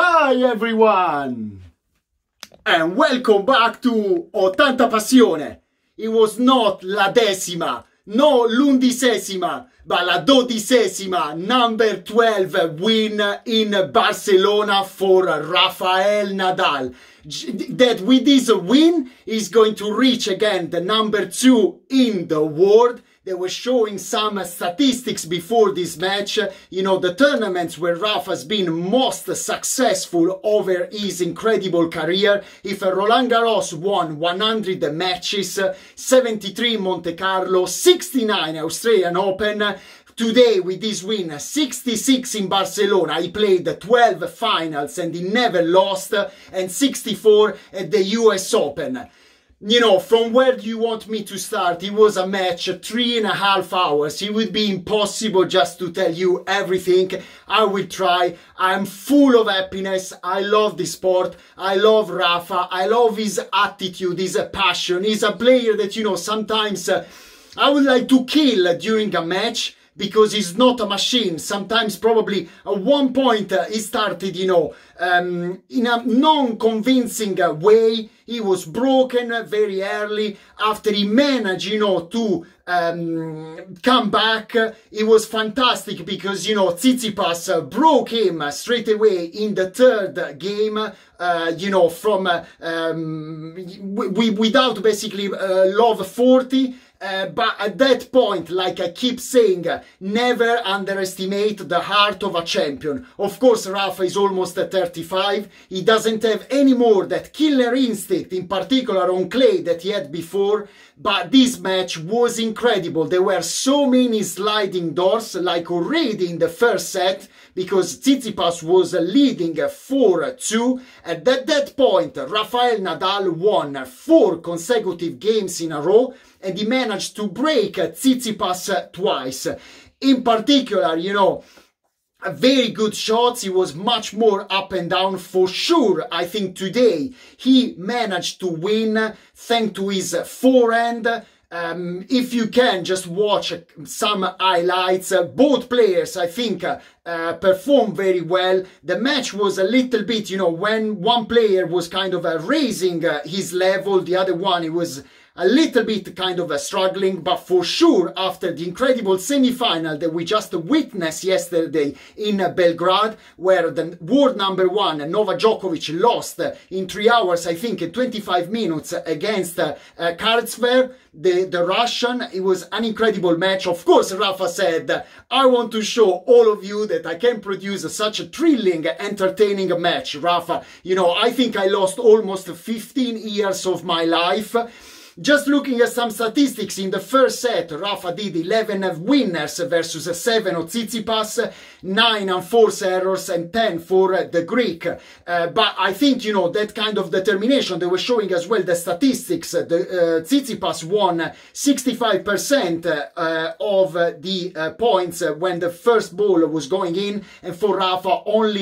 Hi everyone! And welcome back to 80 Passione. It was not la decima, no l'undicesima, but la dodicesima, number 12 win in Barcelona for Rafael Nadal. That with this win is going to reach again the number 2 in the world. They were showing some statistics before this match, you know, the tournaments where Rafa's been most successful over his incredible career. If Roland Garros won 100 matches, 73 Monte Carlo, 69 Australian Open, today with this win, 66 in Barcelona, he played 12 finals and he never lost, and 64 at the US Open. You know, from where do you want me to start? It was a match, 3.5 hours. It would be impossible just to tell you everything. I will try. I'm full of happiness. I love this sport. I love Rafa. I love his attitude, his passion. He's a player that, you know, sometimes I would like to kill during a match, because he's not a machine. Sometimes probably at one point he started, you know, in a non-convincing way. He was broken very early. After he managed, you know, to come back, it was fantastic because, you know, Tsitsipas broke him straight away in the third game, you know, from without basically love 40. But at that point, like I keep saying, never underestimate the heart of a champion. Of course, Rafa is almost at 35. He doesn't have any more that killer instinct, in particular on clay, that he had before. But this match was incredible. There were so many sliding doors, like already in the first set, because Tsitsipas was leading 4-2. At that point, Rafael Nadal won 4 consecutive games in a row, and he managed to break Tsitsipas twice. In particular, you know, very good shots. He was much more up and down for sure. I think today he managed to win thanks to his forehand. If you can just watch some highlights, both players, I think, performed very well. The match was a little bit, you know, when one player was kind of raising his level, the other one, it was a little bit kind of struggling, but for sure after the incredible semi-final that we just witnessed yesterday in Belgrade, where the world number 1 Novak Djokovic lost in 3 hours, I think, in 25 minutes against Karlsberg, the Russian. It was an incredible match. Of course, Rafa said, I want to show all of you that I can produce such a thrilling, entertaining match. Rafa, you know, I think I lost almost 15 years of my life. Just looking at some statistics, in the first set, Rafa did 11 winners versus 7 of Tsitsipas, 9 unforced errors and 10 for the Greek. But I think, you know, that kind of determination, they were showing as well the statistics. Tsitsipas won 65% of the points when the first ball was going in, and for Rafa only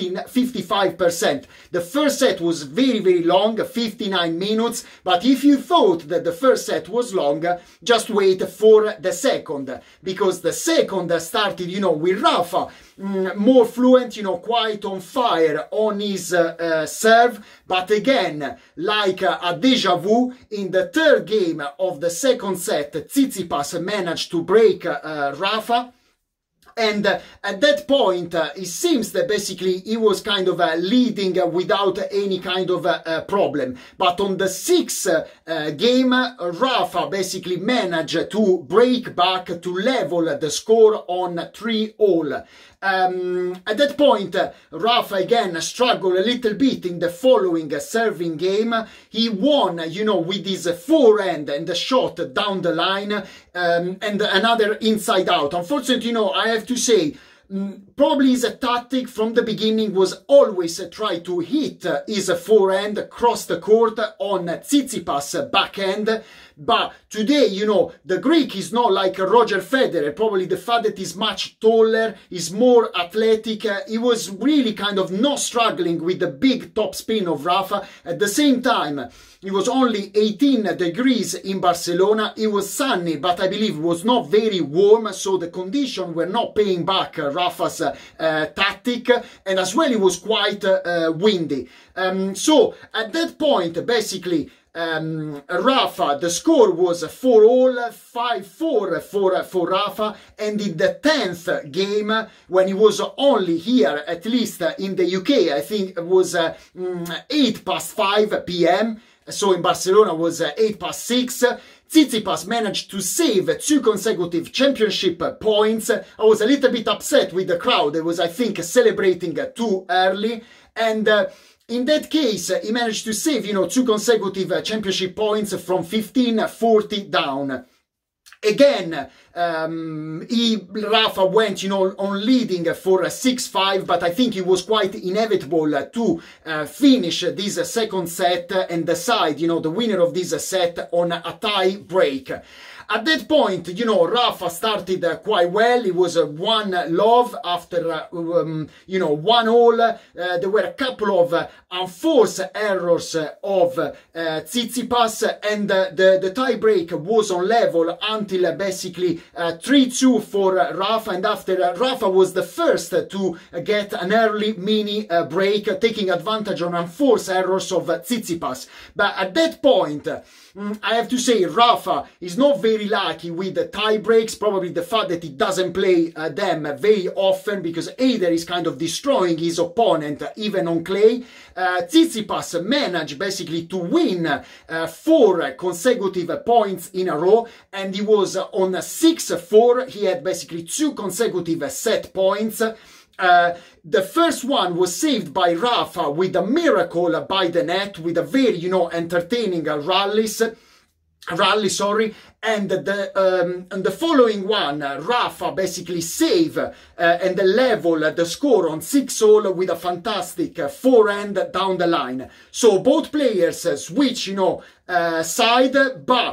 55%. The first set was very, very long, 59 minutes, but if you thought that the first set was long, just wait for the second, because the second started, you know, with Rafa more fluent, you know, quite on fire on his serve, but again, like a deja vu, in the third game of the second set, Tsitsipas managed to break Rafa. And at that point, it seems that basically he was kind of leading without any kind of problem. But on the 6th game, Rafa basically managed to break back to level the score on 3-all. At that point, Rafa again struggled a little bit in the following serving game. He won, you know, with his forehand and the shot down the line, and another inside out. Unfortunately, you know, I have to say, probably his tactic from the beginning was always try to hit his forehand across the court on Tsitsipas' backhand. But today, you know, the Greek is not like Roger Federer. Probably the fact that he's much taller, is more athletic. He was really kind of not struggling with the big top spin of Rafa. At the same time, it was only 18 degrees in Barcelona. It was sunny, but I believe it was not very warm, so the conditions were not paying back Rafa's tactic, and as well it was quite windy. So at that point, basically, Rafa, the score was 4-all, 5-4 for Rafa, and in the 10th game, when he was only here, at least in the UK, I think it was 5 p.m, so in Barcelona was 6. Tsitsipas managed to save 2 consecutive championship points. I was a little bit upset with the crowd. It was, I think, celebrating too early, and in that case, he managed to save, 2 consecutive championship points from 15-40 down. Again, Rafa went, on leading for 6-5, but I think it was quite inevitable to finish this second set and decide, the winner of this set on a tie break. At that point, Rafa started quite well. It was 1-love after, 1-all. There were a couple of unforced errors of Tsitsipas, and the tie break was on level until basically 3-2 for Rafa. And after, Rafa was the first to get an early mini break, taking advantage on unforced errors of Tsitsipas. But at that point, I have to say, Rafa is not very lucky with the tie breaks. Probably the fact that he doesn't play them very often, because either he's kind of destroying his opponent even on clay. Tsitsipas managed basically to win 4 consecutive points in a row, and he was on 6-4. He had basically 2 consecutive set points. The first one was saved by Rafa with a miracle by the net, with a very, entertaining rally, and the following one, Rafa basically save and level the score on 6-all with a fantastic forehand down the line. So both players switch, side, but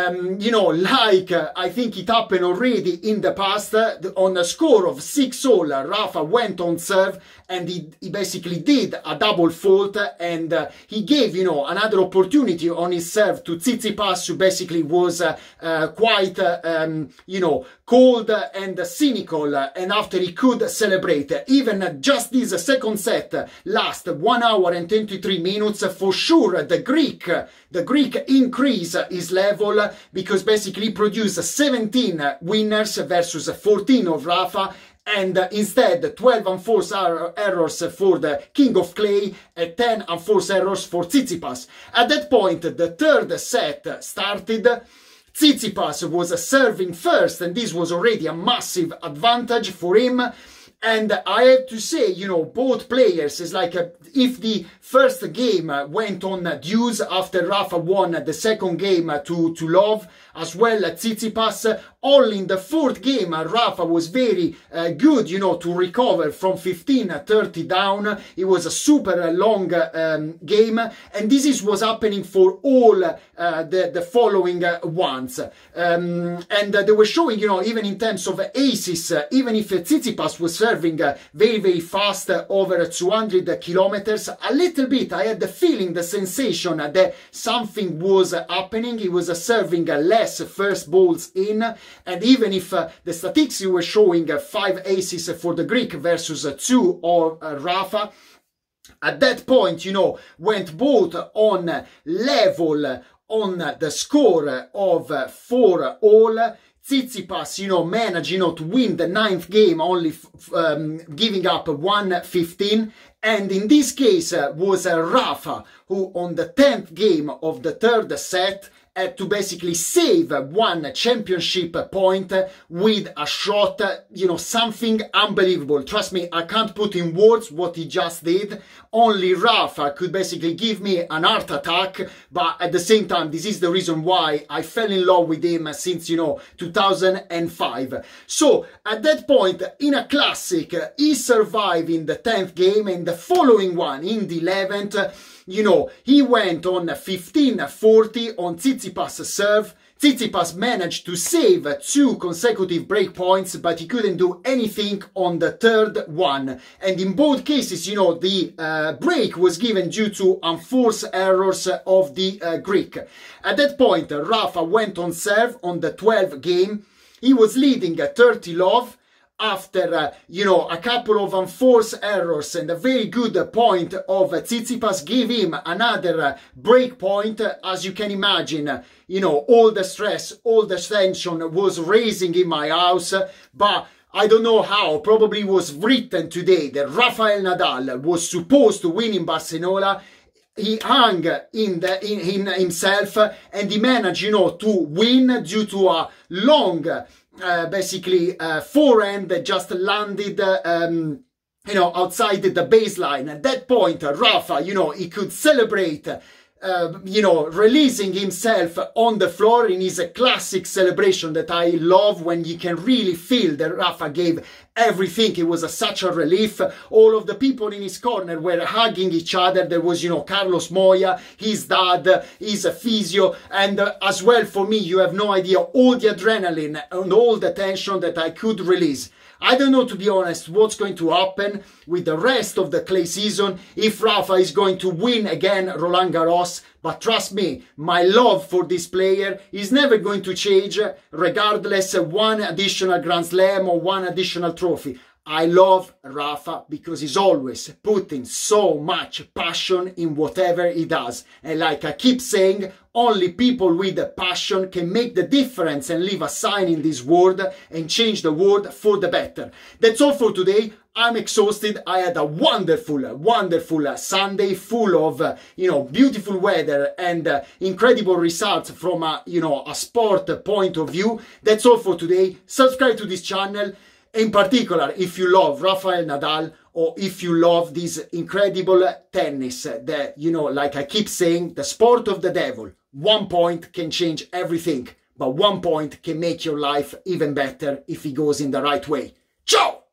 like I think it happened already in the past, on a score of 6-all, Rafa went on serve, and he basically did a double fault, and he gave, another opportunity on his serve to Tsitsipas, who basically was quite, cold and cynical, and after he could celebrate. Even just this second set last 1 hour and 23 minutes, for sure the Greek increase his level, because basically he produced 17 winners versus 14 of Rafa, and instead 12 unforced errors for the King of Clay and 10 unforced errors for Tsitsipas. At that point, the third set started. Tsitsipas was serving first, and this was already a massive advantage for him. And I have to say, both players, is like if the first game went on deuce after Rafa won the second game to love, as well Tsitsipas, only in the fourth game Rafa was very good, to recover from 15-30 down. It was a super long game, and this was happening for all the following ones. And they were showing, even in terms of aces, even if Tsitsipas was serving very, very fast, over 200 kilometers, a little bit I had the feeling, the sensation that something was happening. He was serving less first balls in, and even if the statistics were showing 5 aces for the Greek versus 2 of Rafa, at that point, went both on level on the score of 4-all. Tsitsipas, managed, to win the 9th game, only giving up 1-15. And in this case was Rafa, who on the 10th game of the third set had to basically save 1 championship point with a shot, something unbelievable. Trust me, I can't put in words what he just did. Only Rafa could basically give me an heart attack, but at the same time, this is the reason why I fell in love with him since, 2005. So, at that point, in a classic, he survived in the 10th game, and the following one, in the 11th, he went on 15-40 on Tsitsipas' serve. Tsitsipas managed to save 2 consecutive break points, but he couldn't do anything on the third one. And in both cases, the break was given due to unforced errors of the Greek. At that point, Rafa went on serve on the 12th game. He was leading 30-love. after, you know, a couple of unforced errors and a very good point of Tsitsipas give him another break point. As you can imagine, you know, all the stress, all the tension was raising in my house, but I don't know how, probably was written today that Rafael Nadal was supposed to win in Barcelona. He hung in himself and he managed, you know, to win due to a long, basically, forehand that just landed, you know, outside the baseline. At that point, Rafa, you know, he could celebrate, you know, releasing himself on the floor in his classic celebration that I love, when you can really feel that Rafa gave everything. It was such a relief. All of the people in his corner were hugging each other. There was, you know, Carlos Moya, his dad, his physio, and as well for me, you have no idea all the adrenaline and all the tension that I could release. I don't know, to be honest, what's going to happen with the rest of the clay season, if Rafa is going to win again Roland Garros, but trust me, my love for this player is never going to change regardless of one additional Grand Slam or one additional trophy. I love Rafa because he's always putting so much passion in whatever he does. And like I keep saying, only people with the passion can make the difference and leave a sign in this world and change the world for the better. That's all for today. I'm exhausted. I had a wonderful Sunday full of, you know, beautiful weather and incredible results from a, you know, a sport point of view. That's all for today. Subscribe to this channel. In particular, if you love Rafael Nadal or if you love this incredible tennis, that, you know, like I keep saying, the sport of the devil. 1 point can change everything, but 1 point can make your life even better if it goes in the right way. Ciao!